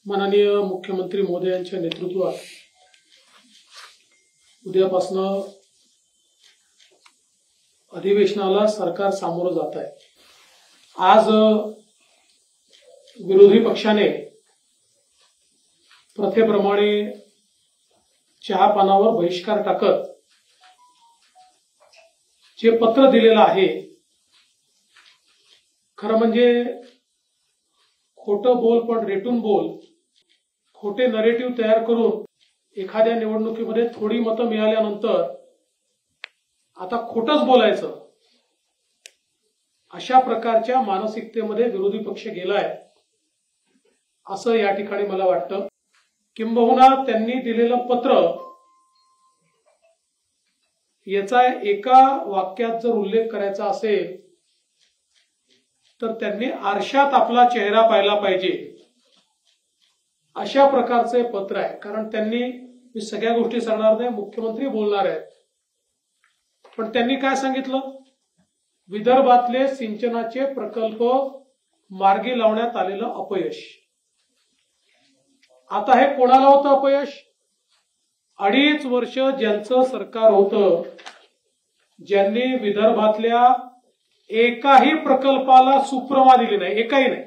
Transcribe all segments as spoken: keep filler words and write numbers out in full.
माननीय मुख्यमंत्री महोदयांच्या नेतृत्वात उद्यापासून अधिवेशनाला सरकार सामोरं जात आहे। आज विरोधी पक्षाने प्रथेप्रमाणे चहा पानावर बहिष्कार टाकत जे पत्र दिलेलं आहे, खरं म्हणजे खोटं बोल पण रेटून बोल, खोटे नरेटिव्ह तयार करून एखाद्या निवडणुकीमध्ये थोडी मतं मिळाल्यानंतर आता खोटंच बोलायचं, अशा प्रकारच्या मानसिकतेमध्ये विरोधी पक्ष गेलाय असं या ठिकाणी मला वाटतं। किंबहुना त्यांनी दिलेलं पत्र याचा एका वाक्यात जर उल्लेख करायचा असेल तर त्यांनी आरशात आपला चेहरा पाहिला पाहिजे, अशा प्रकारचे पत्र आहे। कारण त्यांनी, मी सगळ्या गोष्टी सांगणार नाही, मुख्यमंत्री बोलणार आहेत, पण त्यांनी काय सांगितलं, विदर्भातले सिंचनाचे प्रकल्प मार्गी लावण्यात आलेलं अपयश। आता हे कोणाला होतं अपयश? अडीच वर्ष ज्यांचं सरकार होतं, ज्यांनी विदर्भातल्या एकाही प्रकल्पाला सुप्रमा दिली नाही, एकाही नाही,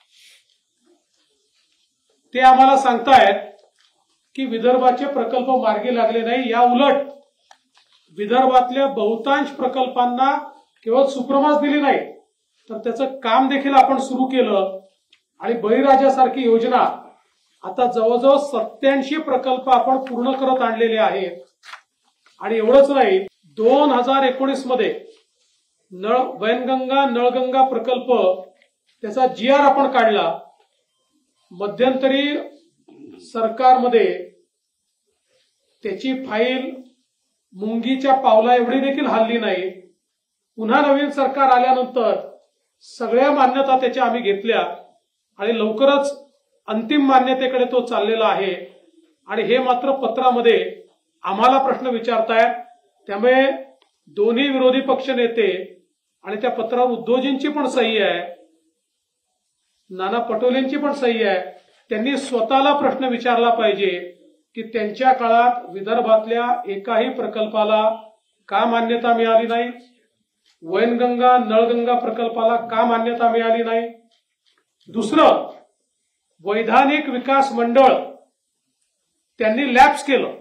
ते आम्हाला सांगतायत की विदर्भाचे प्रकल्प मार्गी लागले नाही। या उलट विदर्भातल्या बहुतांश प्रकल्पांना केवळ सुप्रमाच दिली नाही तर त्याचं काम देखील आपण सुरू केलं आणि बळीराजासारखी योजना आता जवळजवळ सत्याऐंशी प्रकल्प आपण पूर्ण करत आणलेले आहेत। आणि एवढंच नाही, दोन हजार एकोणीस मध्ये नळ वैनगंगा नळगंगा प्रकल्प त्याचा जी आर आपण काढला। मध्यंतरी सरकारमध्ये त्याची फाईल मुंगीच्या पावला एवढी देखील हलली नाही। पुन्हा नवीन सरकार आल्यानंतर सगळ्या मान्यता त्याच्या आम्ही घेतल्या आणि लवकरच अंतिम मान्यतेकडे तो चाललेला आहे। आणि हे मात्र पत्रामध्ये आम्हाला प्रश्न विचारतायत, त्यामुळे दोन्ही विरोधी पक्ष नेते आणि त्या पत्रावर उद्धवजींची पण सही आहे, नाना पटोलेंची पण सही आहे, त्यांनी स्वतःला प्रश्न विचारला पाहिजे की त्यांच्या काळात विदर्भातल्या एकाही प्रकल्पाला का मान्यता मिळाली नाही, वैनगंगा नळगंगा प्रकल्पाला का मान्यता मिळाली नाही। दुसरं, वैधानिक विकास मंडळ त्यांनी लॅप्स केलं।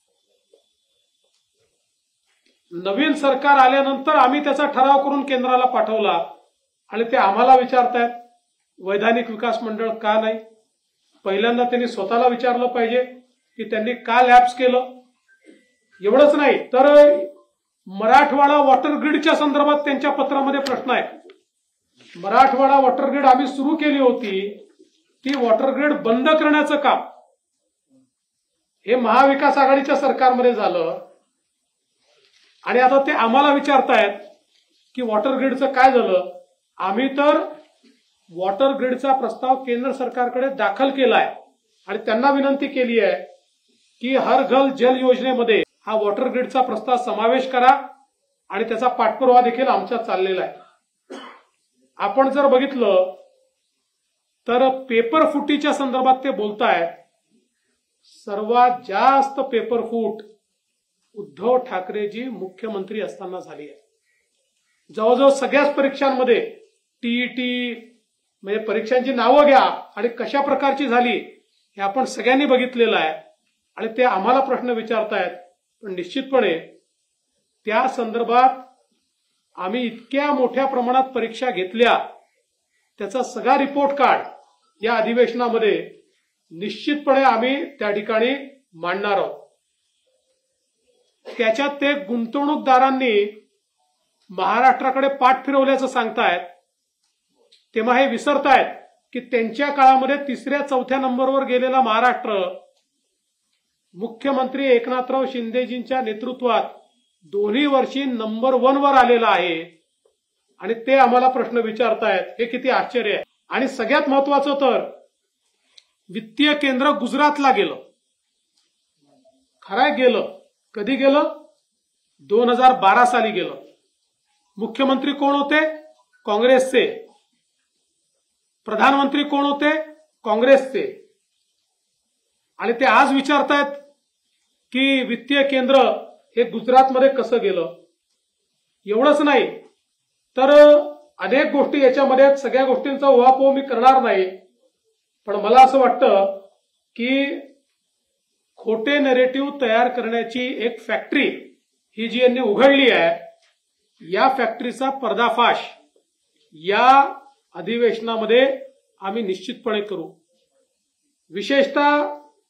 नवीन सरकार आल्यानंतर आम्ही त्याचा ठराव करून केंद्राला पाठवला आणि ते आम्हाला विचारतायत वैधानिक विकास मंडळ का नाही। पहिल्यांदा त्यांनी स्वतःला विचारलं पाहिजे की त्यांनी का लॅप्स केलं। एवढंच नाही तर मराठवाडा वॉटर ग्रीडच्या संदर्भात त्यांच्या पत्रामध्ये प्रश्न आहे। मराठवाडा वॉटर ग्रीड आम्ही सुरू केली होती, ती वॉटर ग्रीड बंद करण्याचं काम हे महाविकास आघाडीच्या सरकारमध्ये झालं आणि आता ते आम्हाला विचारतायत की वॉटर ग्रीडचं काय झालं। आम्ही तर वॉटर ग्रीडचा प्रस्ताव केंद्र सरकारकडे दाखल केलाय आणि त्यांना विनंती केली आहे की हर घर जल योजनेमध्ये हा वॉटर ग्रीडचा प्रस्ताव समावेश करा आणि त्याचा पाठपुरावा देखील आमचा चाललेला आहे। आपण जर बघितलं तर पेपर फुटीच्या संदर्भात ते बोलतायत, सर्वात जास्त पेपर फूट उद्धव ठाकरेजी मुख्यमंत्री असताना झाली आहे। जवळजवळ सगळ्याच परीक्षांमध्ये टीईटी म्हणजे परीक्षांची नावं घ्या आणि कशा प्रकारची झाली हे आपण सगळ्यांनी बघितलेलं आहे आणि ते आम्हाला प्रश्न विचारतायत। पण निश्चितपणे त्या संदर्भात आम्ही इतक्या मोठ्या प्रमाणात परीक्षा घेतल्या, त्याचा सगळा रिपोर्ट कार्ड या अधिवेशनामध्ये निश्चितपणे आम्ही त्या ठिकाणी मांडणार आहोत। त्याच्यात ते गुंतवणूकदारांनी महाराष्ट्राकडे पाठ फिरवल्याचं सांगतायत, तेव्हा हे विसरतायत की त्यांच्या काळामध्ये तिसऱ्या चौथ्या नंबरवर गेलेला महाराष्ट्र मुख्यमंत्री एकनाथराव शिंदेजींच्या नेतृत्वात दोन्ही वर्षी नंबर वन वर आलेला आहे आणि ते आम्हाला प्रश्न विचारतायत, हे किती आश्चर्य आहे। आणि सगळ्यात महत्वाचं तर वित्तीय केंद्र गुजरातला गेलं, खरंय गेलं, कधी गेलं, दोन हजार बारा साली गेलं। मुख्यमंत्री कोण होते? काँग्रेसचे। प्रधानमंत्री कोण होते? काँग्रेसचे। आणि ते आज विचारतायत की वित्तीय केंद्र हे गुजरातमध्ये कसं गेलं. एवढंच नाही तर अनेक गोष्टी याच्यामध्ये आहेत. सगळ्या गोष्टींचा उहापोह मी करणार नाही, पण मला असं वाटतं की खोटे नरेटिव्ह तयार करण्याची एक फॅक्टरी ही जी यांनी उघडली आहे, या फॅक्टरीचा पर्दाफाश या अधिवेशनामध्ये आम्ही निश्चितपणे करू. विशेषतः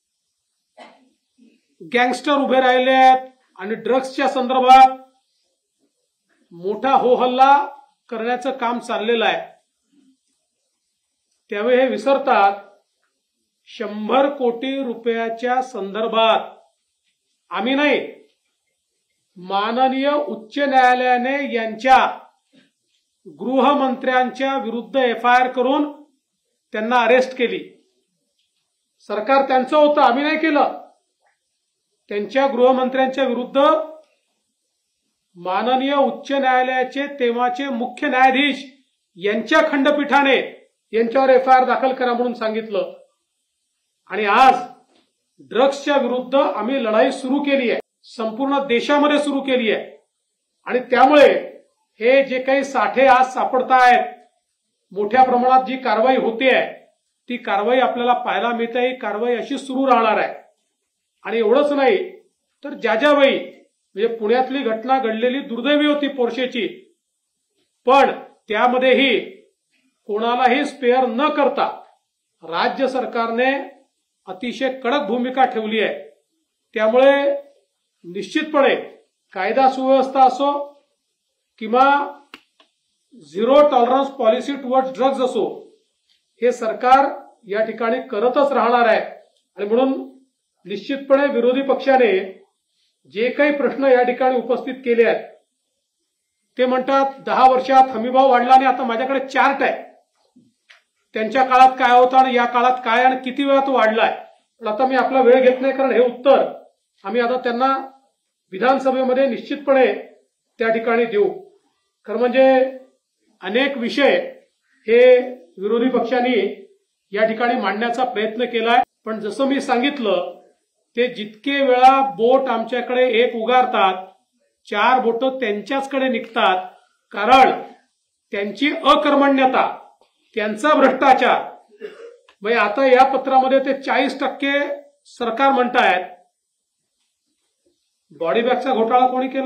गँगस्टर उभे राहिले आहेत आणि ड्रग्सच्या संदर्भात मोठा हो हल्ला करण्याचं काम चाललेलं आहे. त्यावेळी हे विसरतात शंभर कोटी रुपयाच्या संदर्भात आम्ही नाही, माननीय उच्च न्यायालयाने यांच्या गृहमंत्र्यांच्या विरुद्ध एफ आय आर करून त्यांना अरेस्ट केली. सरकार त्यांचं होतं, आम्ही नाही केलं. त्यांच्या गृहमंत्र्यांच्या विरुद्ध माननीय उच्च न्यायालयाचे तेव्हाचे मुख्य न्यायाधीश यांच्या खंडपीठाने यांच्यावर एफ आय आर दाखल करा म्हणून सांगितलं. आणि आज ड्रग्सच्या विरुद्ध आम्ही लढाई सुरू केली आहे, संपूर्ण देशामध्ये सुरू केली आहे. आणि त्यामुळे हे जे काही साठे आज सापडतायत, मोठ्या प्रमाणात जी कारवाई होते आहे ती कारवाई आपल्याला पाहायला मिळते. ही कारवाई अशी सुरू राहणार आहे. आणि एवढंच नाही तर ज्या ज्या वेळी म्हणजे पुण्यातली घटना घडलेली दुर्दैवी होती पोर्शेची, पण त्यामध्येही कोणालाही स्पेअर न करता राज्य सरकारने अतिशय कडक भूमिका ठेवली आहे. त्यामुळे निश्चितपणे कायदा सुव्यवस्था असो किंवा zero tolerance policy towards drugs असो, हे सरकार या ठिकाणी करतच राहणार आहे. आणि म्हणून निश्चितपणे विरोधी पक्षाने जे काही प्रश्न या ठिकाणी उपस्थित केले आहेत, ते म्हणतात दहा वर्षात हमीभाव वाढला आणि आता माझ्याकडे चार्ट आहे, त्यांच्या काळात काय होतं आणि या काळात काय आणि किती वेळा तो वाढलाय. पण आता मी आपला वेळ घेत नाही, कारण हे उत्तर आम्ही आता त्यांना विधानसभेमध्ये निश्चितपणे त्या ठिकाणी देऊ. खरं म्हणजे अनेक विषय हे विरोधी पक्षांनी या ठिकाणी मांडण्याचा प्रयत्न केलाय, पण जसं मी सांगितलं ते जितके वेळा बोट आमच्याकडे एक उगारतात, चार बोट त्यांच्याचकडे निघतात. कारण त्यांची अकर्मण्यता, त्यांचा भ्रष्टाचार. म्हणजे आता या पत्रामध्ये ते चाळीस टक्के सरकार म्हणतायत. बॉडी बॅगचा घोटाळा कोणी केला?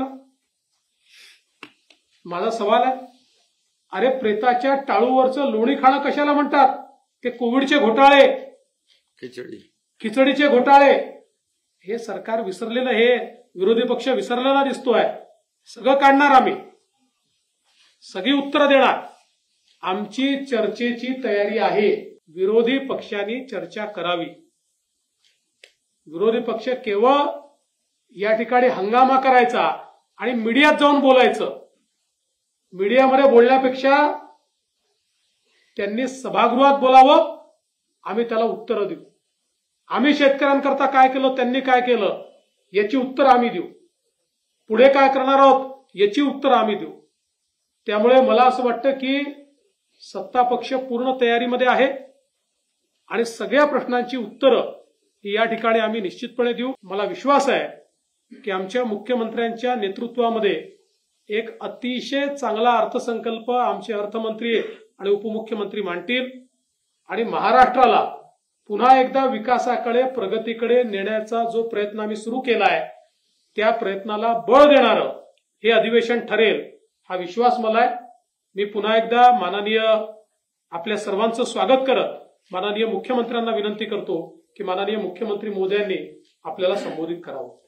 माझा सवाल आहे. अरे प्रेताच्या टाळूवरचं लोणी खाणं कशाला म्हणतात? ते कोविडचे घोटाळे, खिचडी खिचडीचे घोटाळे. हे सरकार विसरलेलं, हे विरोधी पक्ष विसरलेला दिसतोय. सगळं काढणार आम्ही, सगळी उत्तरं देणार. आमची चर्चेची तयारी आहे. विरोधी पक्षांनी चर्चा करावी. विरोधी पक्ष केवळ या ठिकाणी हंगामा करायचा आणि मीडियात जाऊन बोलायचं. मीडियामध्ये बोलण्यापेक्षा त्यांनी सभागृहात बोलावं, आम्ही त्याला उत्तरं देऊ. आम्ही शेतकऱ्यांकरता काय केलं, त्यांनी काय केलं याची उत्तरं आम्ही देऊ. पुढे काय करणार आहोत याची उत्तरं आम्ही देऊ. त्यामुळे मला असं वाटतं की सत्ता पक्ष पूर्ण तयारीमध्ये आहे आणि सगळ्या प्रश्नांची उत्तरं ही या ठिकाणी आम्ही निश्चितपणे देऊ. मला विश्वास आहे की आमच्या मुख्यमंत्र्यांच्या नेतृत्वामध्ये एक अतिशय चांगला अर्थसंकल्प आमचे अर्थमंत्री आणि उपमुख्यमंत्री मांडतील आणि महाराष्ट्राला पुन्हा एकदा विकासाकडे, प्रगतीकडे नेण्याचा जो प्रयत्न आम्ही सुरू केला आहे त्या प्रयत्नाला बळ देणारं हे अधिवेशन ठरेल, हा विश्वास मला आहे. मी पुन्हा एकदा माननीय आपल्या सर्वांचं स्वागत करत माननीय मुख्यमंत्र्यांना विनंती करतो की माननीय मुख्यमंत्री महोदयांनी आपल्याला संबोधित करावं.